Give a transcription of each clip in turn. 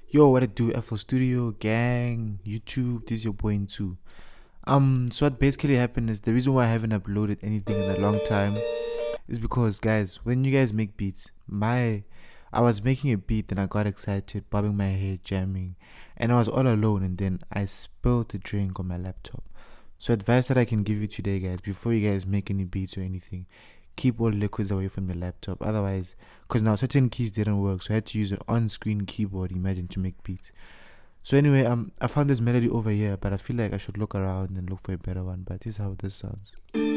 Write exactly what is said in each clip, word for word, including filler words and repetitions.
Yo, what it do? F L Studio, gang, YouTube, this is your boy too. Um, so what basically happened is the reason why I haven't uploaded anything in a long time is because, guys, when you guys make beats, my I was making a beat and I got excited, bobbing my head, jamming, and I was all alone, and then I spilled the drink on my laptop. So advice that I can give you today, guys, before you guys make any beats or anything, keep all liquids away from your laptop. Otherwise, because now certain keys didn't work, so I had to use an on-screen keyboard, imagine, to make beats. So anyway, um I found this melody over here, but I feel like I should look around and look for a better one. But this is how this sounds.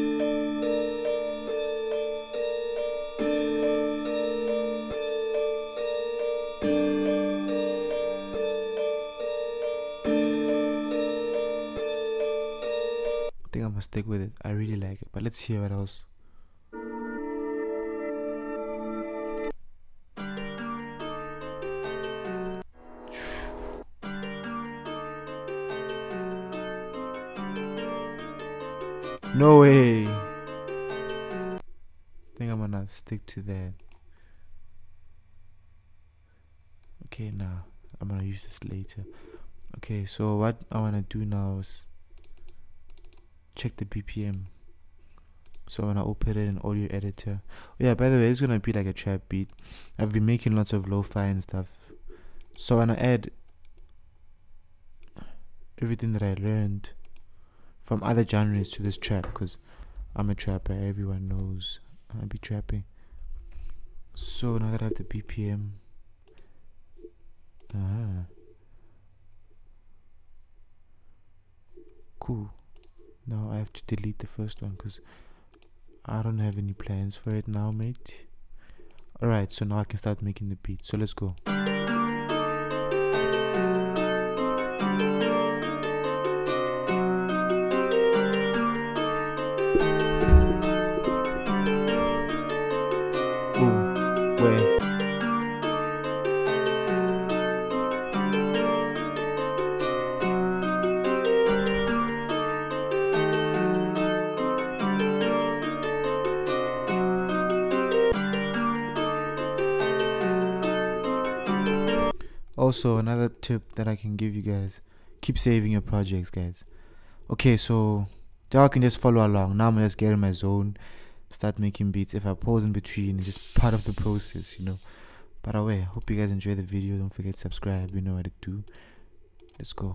I think I'm gonna stick with it. I really like it, but let's hear what else. No way. I think I'm gonna stick to that. Okay, now I'm gonna use this later. Okay, so what I wanna do now is check the B P M. So I'm gonna open it in audio editor. Oh yeah, by the way, it's gonna be like a trap beat. I've been making lots of lo-fi and stuff, so I'm gonna add everything that I learned from other genres to this trap, because I'm a trapper, everyone knows I be trapping. So now that I have the B P M, ah, cool. Now I have to delete the first one because I don't have any plans for it now, mate. Alright, so now I can start making the beat. So let's go. Ooh, where? Also, another tip that I can give you guys, keep saving your projects, guys. Okay, so y'all can just follow along. Now I'm gonna just get in my zone, start making beats. If I pause in between, it's just part of the process, you know. By the way, hope you guys enjoy the video. Don't forget to subscribe, you know what to do. Let's go.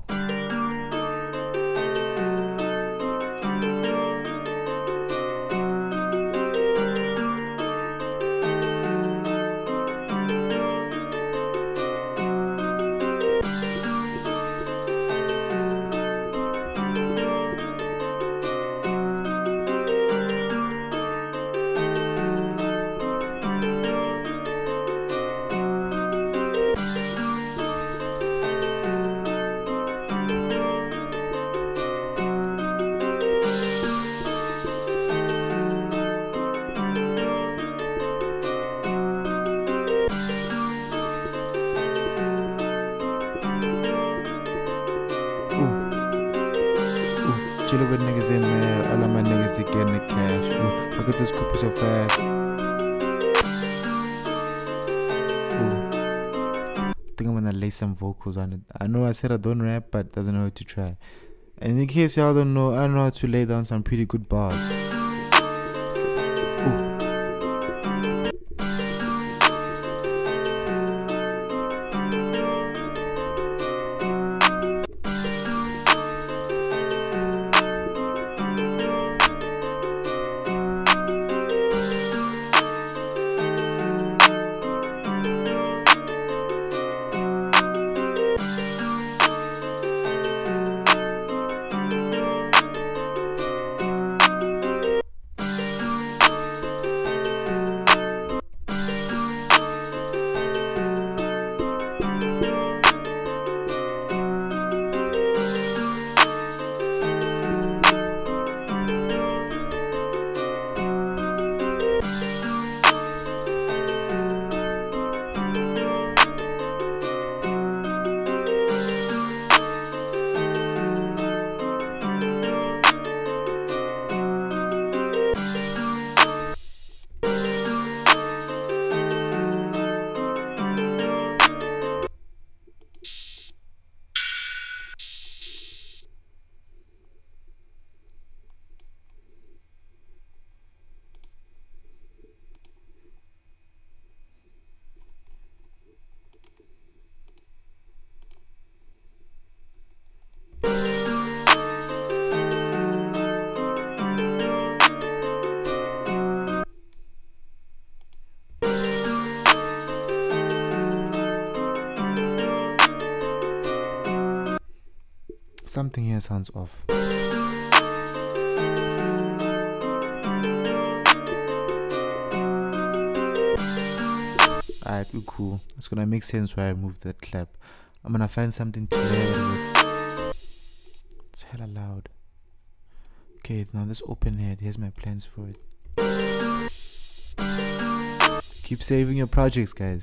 Chillin' with niggas, they mad. All of my niggas, they getting the cash. Ooh, look at this Cooper so fast. Ooh. I think I'm gonna lay some vocals on it. I know I said I don't rap, but doesn't know how to try. And in case y'all don't know, I know how to lay down some pretty good bars. Ooh. Something here sounds off. Alright, we're cool. It's gonna make sense why I moved that clap. I'm gonna find something to layer with. It's hella loud. Okay, now let's open it. Here's my plans for it. Keep saving your projects, guys.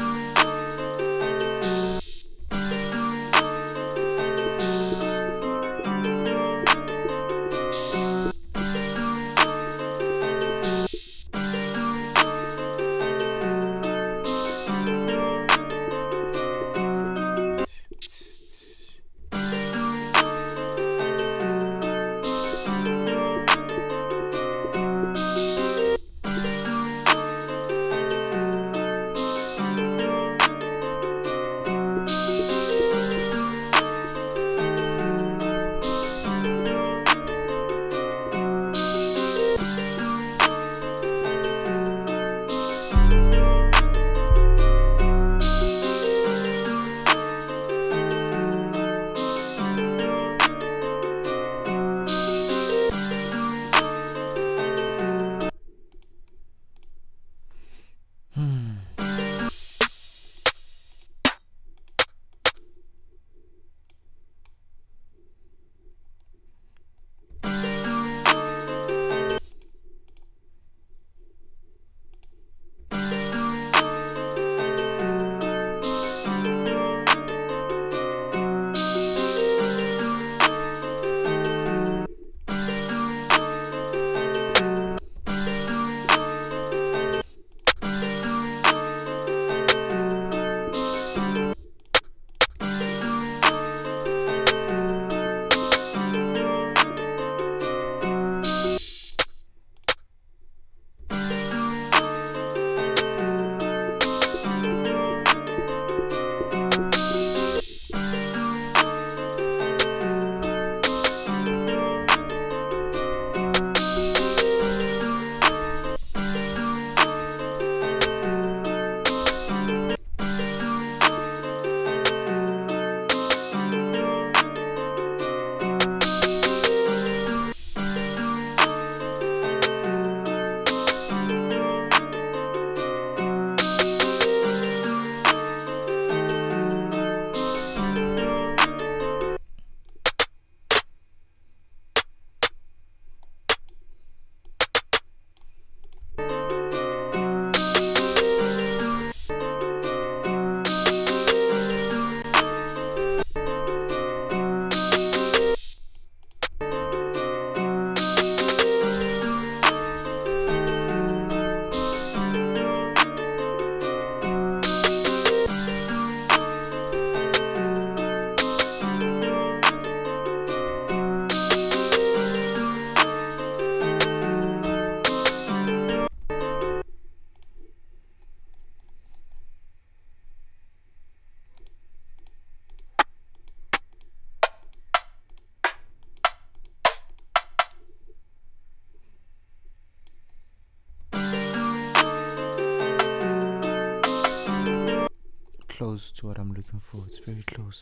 Close to what I'm looking for. It's very close.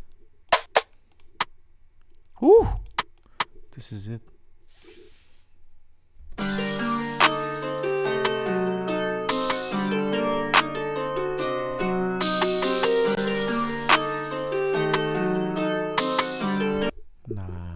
Woo! This is it. Nah.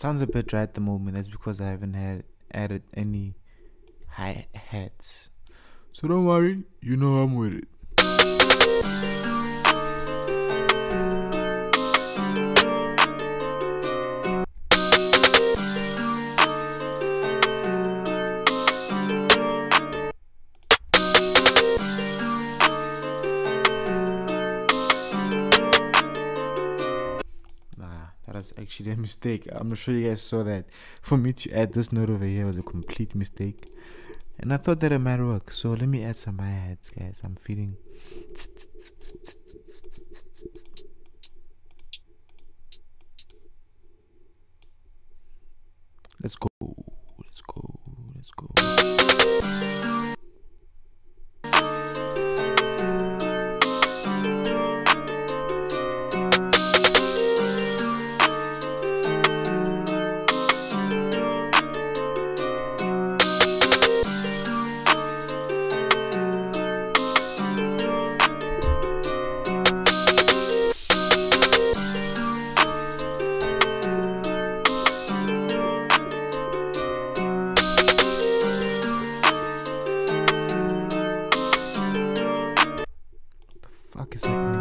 sounds a bit dry at the moment. That's because I haven't had added any hi-hats. So don't worry, you know I'm with it. That was actually a mistake. I'm not sure you guys saw that. For me to add this note over here was a complete mistake. And I thought that it might work. So let me add some hi-hats, guys. I'm feeling. Let's go. Let's go. Let's go. Fuck is happening?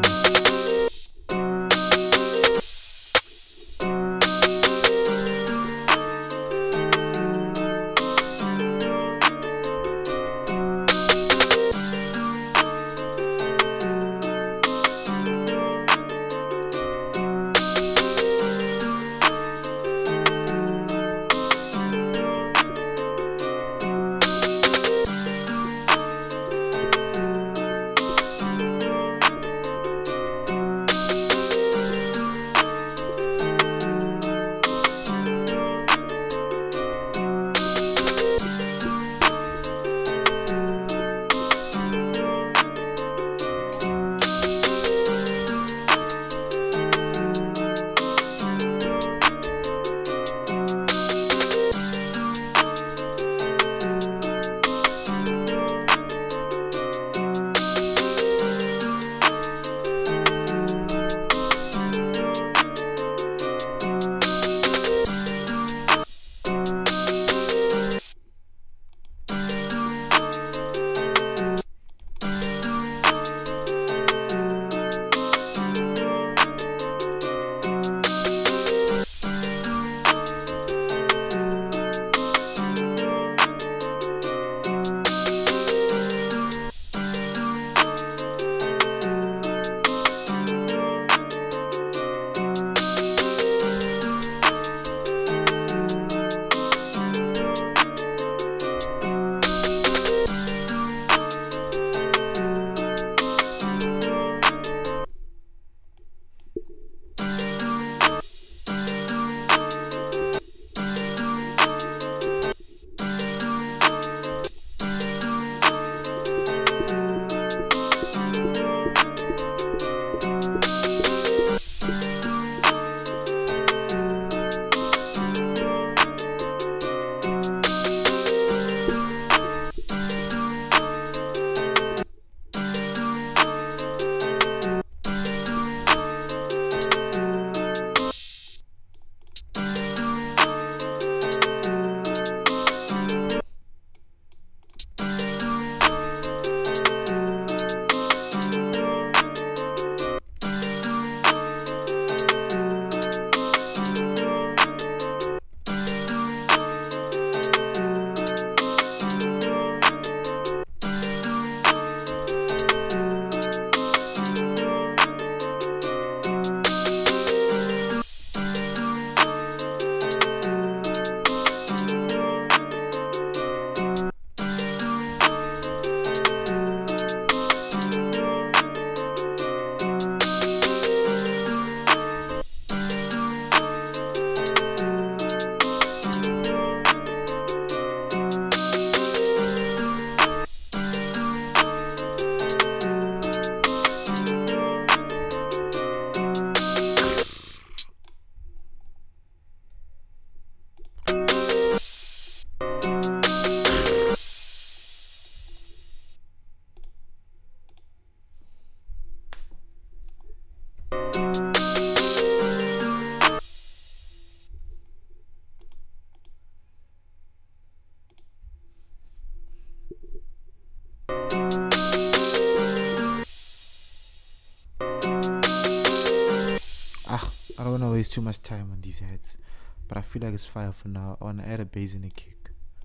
I don't want to waste too much time on these heads, but I feel like it's fire for now. I want to add a bass and a kick.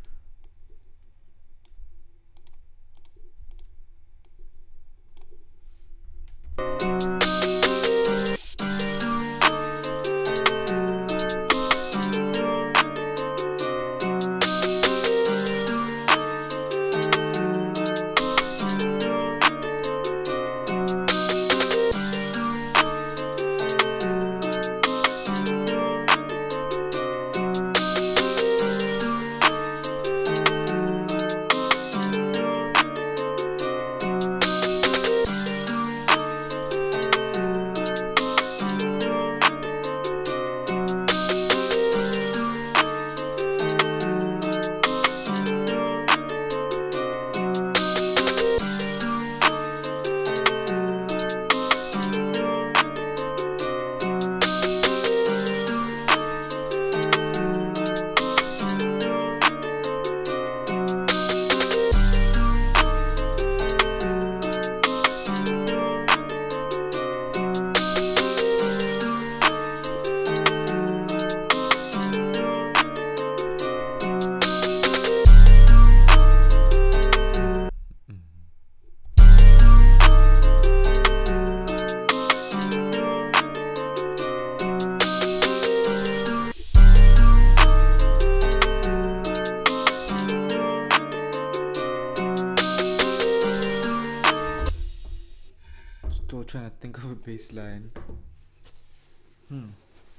Still trying to think of a bass line. Hmm.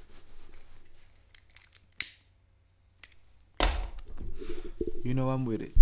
You know I'm with it.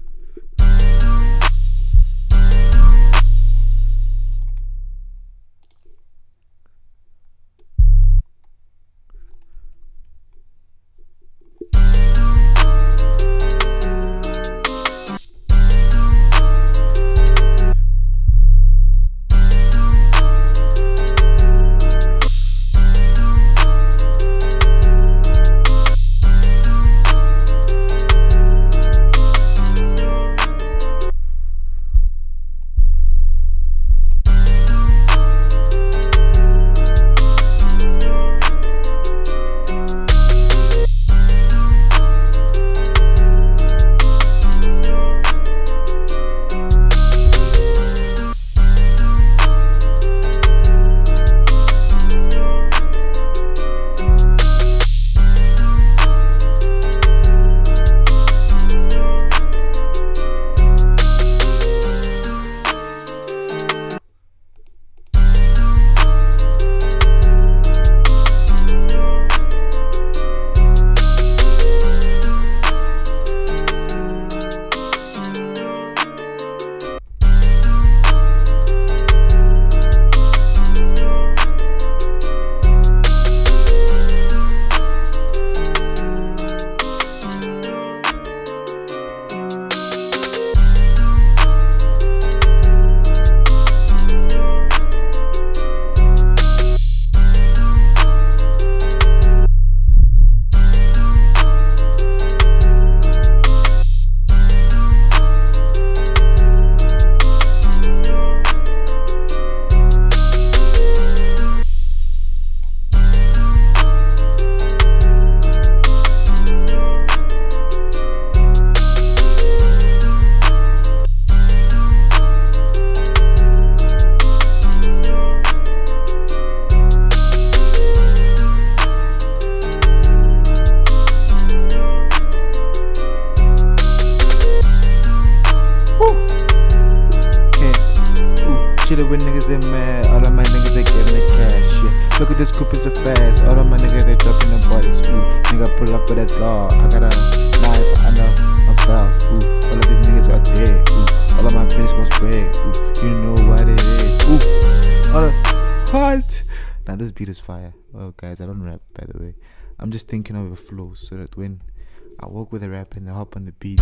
Shit with niggas they mad, all of my niggas they getting the cash, yeah. Look at this coupe is a fast, all of my niggas they dropping the bodies, ooh. Nigga pull up with that law, I got a knife under my belt, ooh. All of these niggas are dead, ooh. All of my bitch gon' spread, ooh. You know what it is, ooh. All of, what? Now this beat is fire. Oh guys, I don't rap by the way. I'm just thinking of a flow so that when I walk with a rap and I hop on the beat.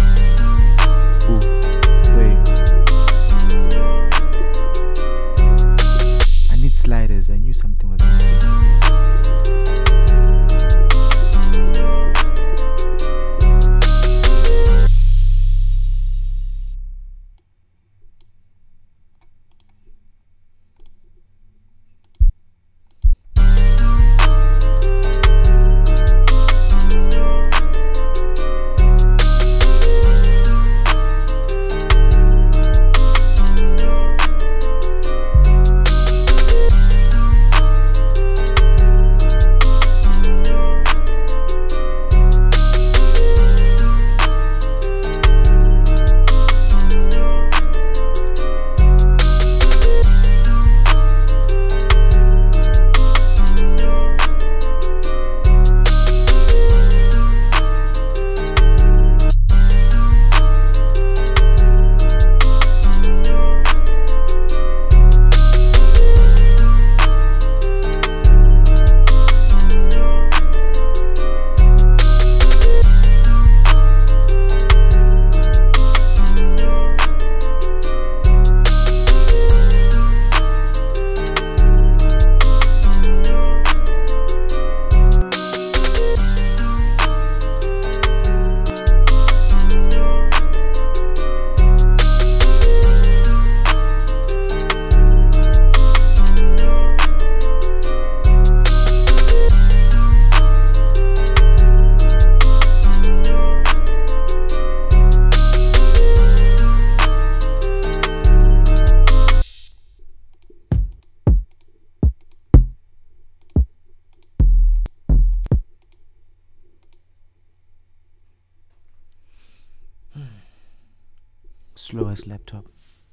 Ooh, wait. I need sliders. I knew something was missing. slow ass laptop.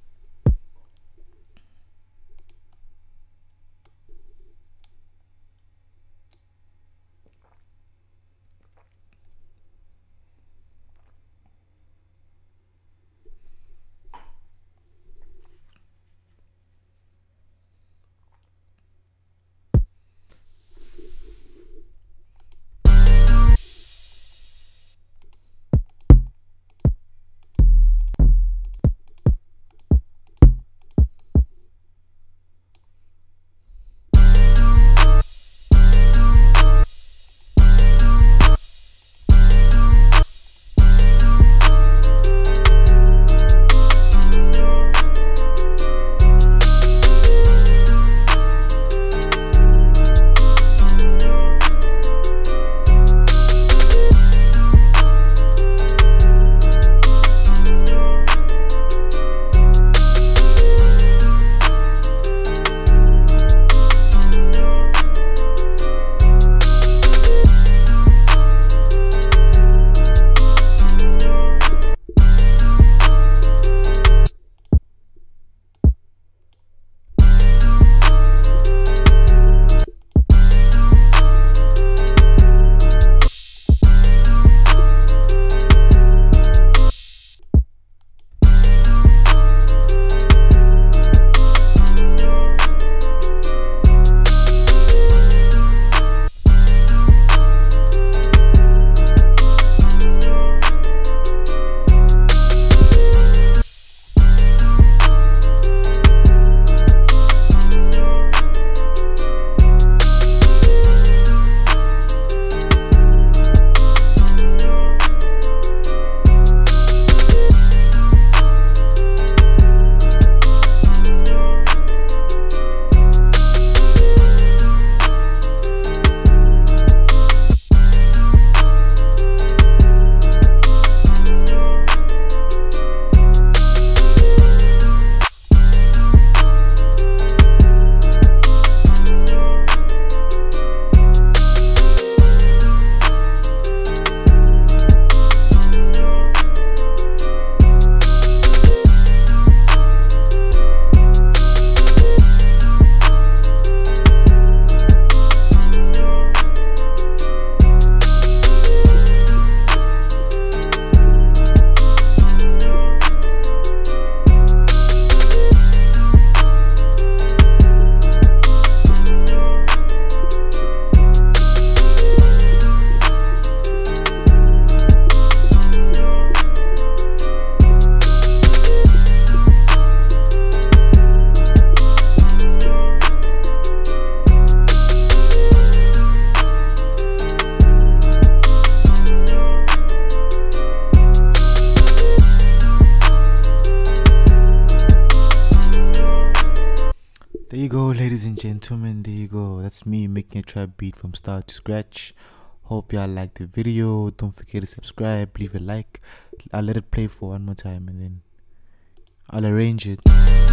There you go, ladies and gentlemen. There you go. That's me making a trap beat from start to scratch. Hope y'all liked the video. Don't forget to subscribe, leave a like. I'll let it play for one more time and then I'll arrange it.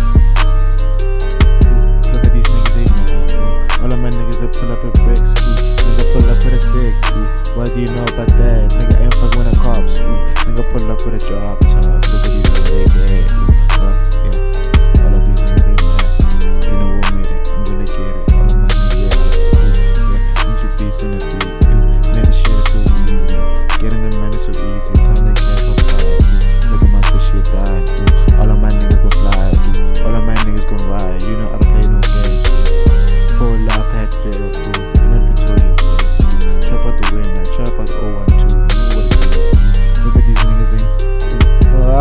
Ooh, look at these niggas, they mad. Ooh, all of my niggas, they pull up at bricks. Ooh, nigga pull up with a stick. Ooh, what do you know about that? Nigga ain't fuck with the cops. Ooh, nigga pull up with a drop top. Look at these niggas, they dead. Ooh, uh, yeah. All of these niggas, they mad. You know what made it? I'm gonna get it. All of my niggas, yeah. Ooh, yeah. Into beats on the beat. Ooh, man, this shit is so easy. Getting the money so easy. Kinda cash on time. Ooh, look at my bitch, she dying. Ooh, all of my niggas gon' slide. Ooh, all of my niggas gon' ride. You know how to play no games. Ooh, pull up, head fail. Ooh, remember to your way. Ooh, chop out the winner. Chop out the oh one two. You know what it do. Ooh, look at these niggas, ain't. Ooh,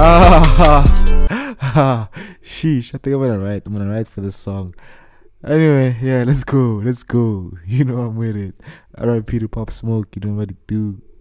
ah, sheesh, I think I'm gonna write. I'm gonna write for this song. Anyway, yeah, let's go. Let's go. You know I'm with it. Alright, Peter Pop Smoke. You know what it do.